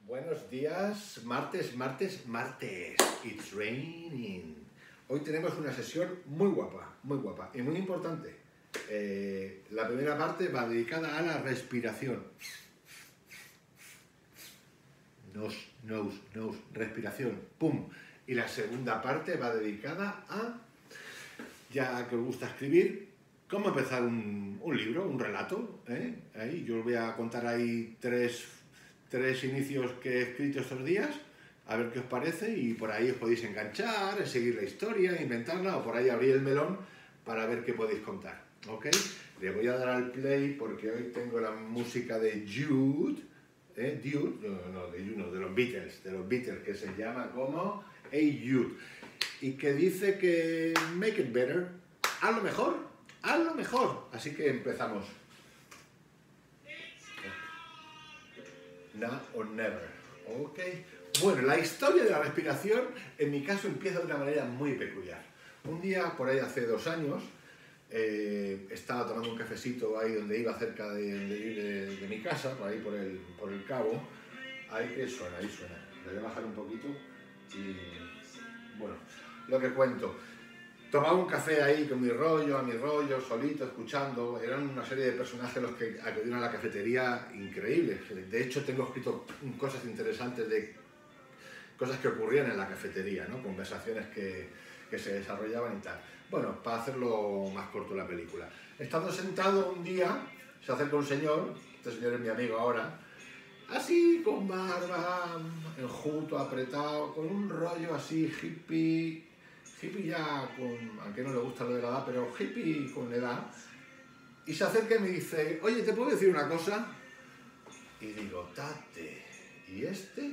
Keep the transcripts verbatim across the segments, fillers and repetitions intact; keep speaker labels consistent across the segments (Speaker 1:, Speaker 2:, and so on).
Speaker 1: Buenos días, martes, martes, martes. It's raining. Hoy tenemos una sesión muy guapa, muy guapa y muy importante. Eh, la primera parte va dedicada a la respiración. Nos, nos, nos, respiración, pum. Y la segunda parte va dedicada a, ya que os gusta escribir, cómo empezar un, un libro, un relato. ¿eh? Ahí, yo os voy a contar ahí tres, tres inicios que he escrito estos días, a ver qué os parece, y por ahí os podéis enganchar, seguir la historia, inventarla, o por ahí abrir el melón para ver qué podéis contar. ¿Ok? Le voy a dar al play porque hoy tengo la música de Jude, ¿eh? Dude, no, no, de, no, de los Beatles, de los Beatles, que se llama como Hey Jude, y que dice que make it better, hazlo mejor, hazlo mejor. Así que empezamos. Now or never. Ok. Bueno, la historia de la respiración, en mi caso, empieza de una manera muy peculiar. Un día, por ahí hace dos años, eh, estaba tomando un cafecito ahí donde iba, cerca de, de, de, de mi casa, por ahí por el, por el cabo. Ahí que suena, ahí suena. Le voy a bajar un poquito y... bueno, lo que cuento. Tomaba un café ahí con mi rollo, a mi rollo, solito, escuchando. Eran una serie de personajes los que acudieron a la cafetería increíbles. De hecho, tengo escrito cosas interesantes de cosas que ocurrían en la cafetería, ¿no? Conversaciones que, que se desarrollaban y tal. Bueno, para hacerlo más corto la película. Estando sentado un día, se acerca un señor, este señor es mi amigo ahora, así con barba, enjuto, apretado, con un rollo así hippie, hippie ya con, aunque no le gusta lo de la edad, pero hippie con edad, y se acerca y me dice, oye, ¿te puedo decir una cosa? Y digo, tate, ¿y este?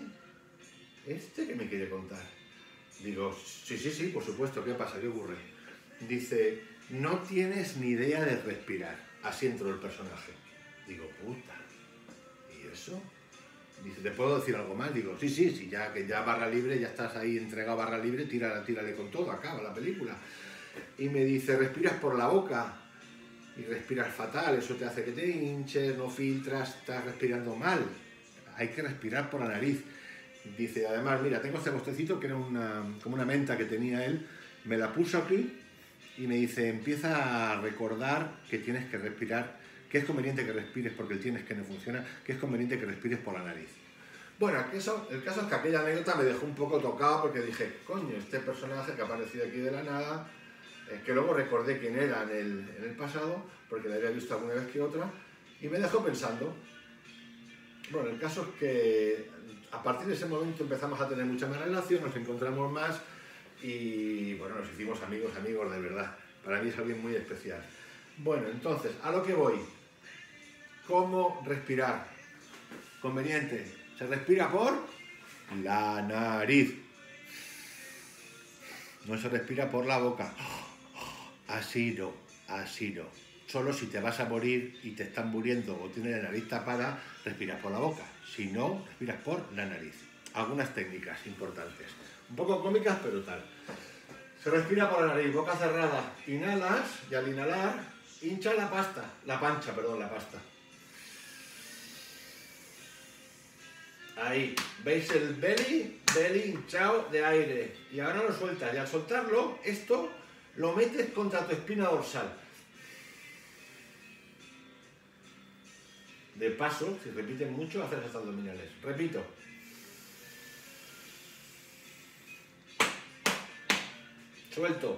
Speaker 1: ¿Este qué me quiere contar? Digo, sí, sí, sí, por supuesto, ¿qué pasa? ¿Qué ocurre? Dice, no tienes ni idea de respirar. Así entró el personaje. Digo, puta, ¿y eso? Dice, ¿te puedo decir algo más? Digo, sí, sí, sí, ya que ya barra libre, ya estás ahí entregado a barra libre, tírale, tírale con todo, acaba la película. Y me dice, respiras por la boca y respiras fatal, eso te hace que te hinches, no filtras, estás respirando mal. Hay que respirar por la nariz. Dice, además, mira, tengo este bostecito que era una, como una menta que tenía él, me la puso aquí y me dice, empieza a recordar que tienes que respirar, que es conveniente que respires porque el tienes que no funciona, que es conveniente que respires por la nariz. Bueno, eso, el caso es que aquella anécdota me dejó un poco tocado porque dije, coño, este personaje que ha aparecido aquí de la nada, eh, que luego recordé quién era en el, en el pasado, porque la había visto alguna vez que otra, y me dejó pensando. Bueno, el caso es que a partir de ese momento empezamos a tener mucha más relación, nos encontramos más y bueno, nos hicimos amigos, amigos de verdad. Para mí es alguien muy especial. Bueno, entonces, a lo que voy. ¿Cómo respirar? Conveniente. Se respira por la nariz. No se respira por la boca. Así no, así no. Solo si te vas a morir y te están muriendo o tienes la nariz tapada, respiras por la boca. Si no, respiras por la nariz. Algunas técnicas importantes. Un poco cómicas, pero tal. Se respira por la nariz, boca cerrada. Inhalas y al inhalar, hincha la pasta. La pancha, perdón, la pasta. Ahí. ¿Veis el belly? Belly hinchado de aire. Y ahora lo sueltas. Y al soltarlo, esto lo metes contra tu espina dorsal. De paso, si repiten mucho, haces los abdominales. Repito. Suelto.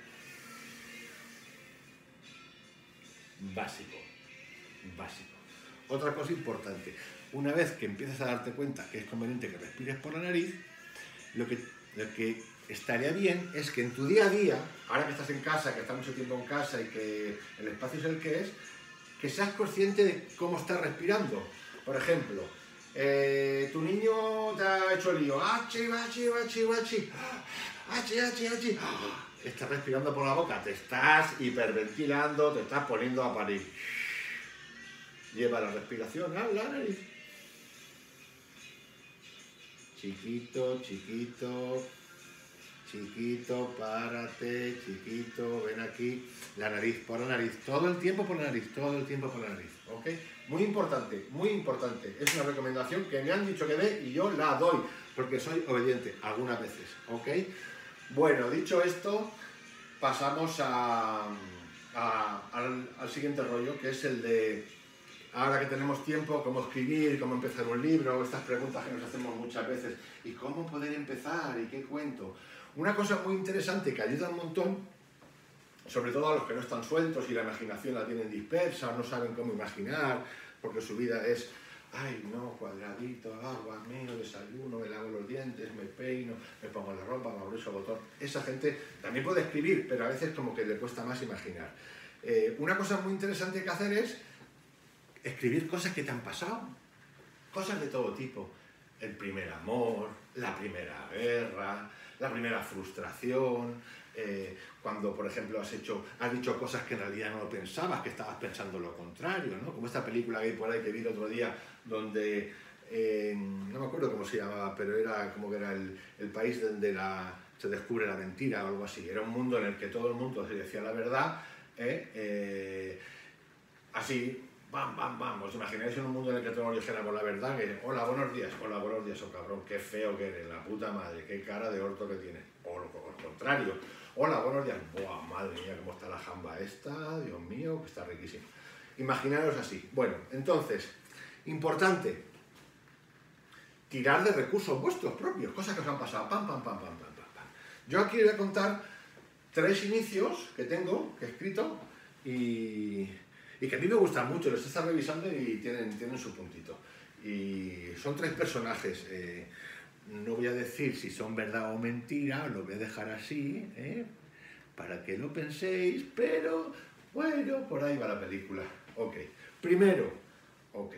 Speaker 1: Básico. Básico. Otra cosa importante. Una vez que empiezas a darte cuenta que es conveniente que respires por la nariz, lo que, lo que estaría bien es que en tu día a día, ahora que estás en casa, que estás mucho tiempo en casa y que el espacio es el que es, que seas consciente de cómo estás respirando. Por ejemplo, eh, tu niño te ha hecho el lío. Achi, achi, achi, achi. Achi, achi, achi. Estás respirando por la boca, te estás hiperventilando, te estás poniendo a parir. Lleva la respiración a la nariz. Chiquito, chiquito, chiquito, párate, chiquito, ven aquí. La nariz, por la nariz, todo el tiempo por la nariz, todo el tiempo por la nariz, ¿ok? Muy importante, muy importante. Es una recomendación que me han dicho que dé y yo la doy, porque soy obediente algunas veces, ¿ok? Bueno, dicho esto, pasamos a, a, al, al siguiente rollo, que es el de, ahora que tenemos tiempo, cómo escribir, cómo empezar un libro, estas preguntas que nos hacemos muchas veces, y cómo poder empezar, y qué cuento. Una cosa muy interesante que ayuda un montón, sobre todo a los que no están sueltos y la imaginación la tienen dispersa, no saben cómo imaginar, porque su vida es, ay no, cuadradito, agua, mío, desayuno, me lavo los dientes, me peino, me pongo la ropa, me abrocho el botón. Esa gente también puede escribir, pero a veces como que le cuesta más imaginar. Eh, una cosa muy interesante que hacer es escribir cosas que te han pasado, cosas de todo tipo. El primer amor, la primera guerra, la primera frustración, eh, cuando, por ejemplo, has, hecho, has dicho cosas que en realidad no lo pensabas, que estabas pensando lo contrario, ¿no? Como esta película que hay por ahí que vi el otro día, donde, eh, no me acuerdo cómo se llamaba, pero era como que era el, el país donde la, se descubre la mentira o algo así. Era un mundo en el que todo el mundo se decía la verdad, ¿eh? Eh, así... Bam, bam, bam. ¿Os imagináis en un mundo en el que todos dijéramos la verdad? Que, hola, buenos días. Hola, buenos días, oh cabrón. Qué feo que eres, la puta madre. Qué cara de orto que tienes. O lo, o lo contrario. Hola, buenos días. Buah, madre mía, cómo está la jamba esta. Dios mío, que está riquísimo. Imaginaros así. Bueno, entonces, importante. Tirar de recursos vuestros propios. Cosas que os han pasado. Pam, pam, pam, pam, pam, pam, pam. Yo aquí voy a contar tres inicios que tengo, que he escrito, y... y que a mí me gustan mucho, los he estado revisando y tienen, tienen su puntito. Y son tres personajes, eh, no voy a decir si son verdad o mentira, lo voy a dejar así, ¿eh? Para que lo penséis, pero bueno, por ahí va la película. Ok, primero, ok.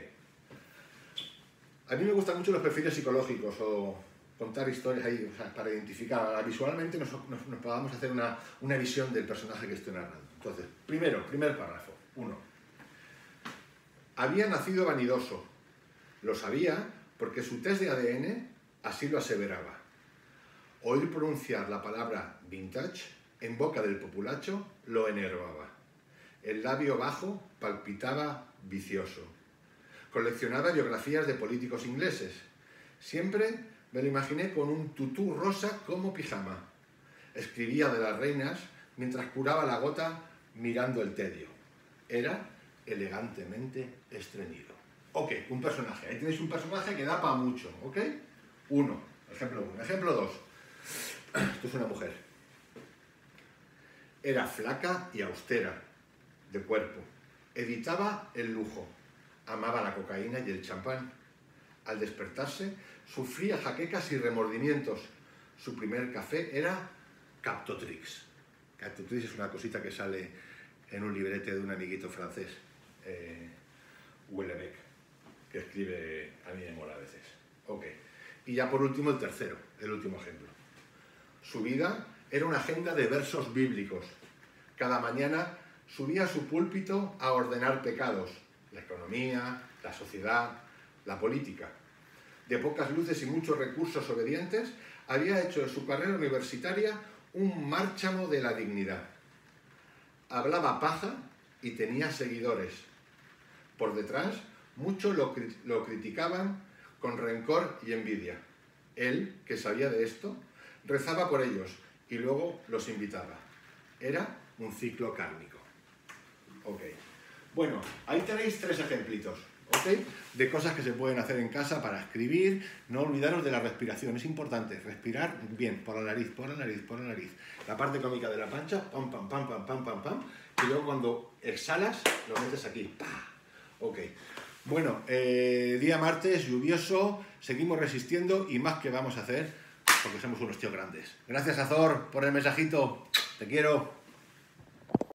Speaker 1: A mí me gustan mucho los perfiles psicológicos o contar historias ahí, o sea, para identificar. Visualmente nos, nos, nos podamos hacer una, una visión del personaje que estoy narrando. Entonces, primero, primer párrafo, uno. Había nacido vanidoso. Lo sabía porque su test de A D N así lo aseveraba. Oír pronunciar la palabra vintage en boca del populacho lo enervaba. El labio bajo palpitaba vicioso. Coleccionaba biografías de políticos ingleses. Siempre me lo imaginé con un tutú rosa como pijama. Escribía de las reinas mientras curaba la gota mirando el tedio. Era elegantemente estreñido. Ok, un personaje. Ahí tenéis un personaje que da para mucho, ¿ok? Uno, ejemplo uno. Ejemplo dos. Esto es una mujer. Era flaca y austera de cuerpo. Evitaba el lujo. Amaba la cocaína y el champán. Al despertarse, sufría jaquecas y remordimientos. Su primer café era Captotrix. Captotrix es una cosita que sale en un librete de un amiguito francés, eh, Houellebecq, que escribe a mí me mola a veces. Ok. Y ya por último el tercero, el último ejemplo. Su vida era una agenda de versos bíblicos. Cada mañana subía a su púlpito a ordenar pecados, la economía, la sociedad, la política. De pocas luces y muchos recursos obedientes, había hecho de su carrera universitaria un márchamo de la dignidad. Hablaba paja y tenía seguidores. Por detrás, muchos lo, lo criticaban con rencor y envidia. Él, que sabía de esto, rezaba por ellos y luego los invitaba. Era un ciclo kármico. Ok. Bueno, ahí tenéis tres ejemplitos, ¿ok? De cosas que se pueden hacer en casa para escribir. No olvidaros de la respiración, es importante. Respirar bien, por la nariz, por la nariz, por la nariz. La parte cómica de la pancha, pam, pam, pam, pam, pam, pam, pam. Y luego cuando exhalas, lo metes aquí. ¡Pah! Ok. Bueno, eh, día martes, lluvioso, seguimos resistiendo y más que vamos a hacer porque somos unos tíos grandes. Gracias, Azor, por el mensajito. Te quiero.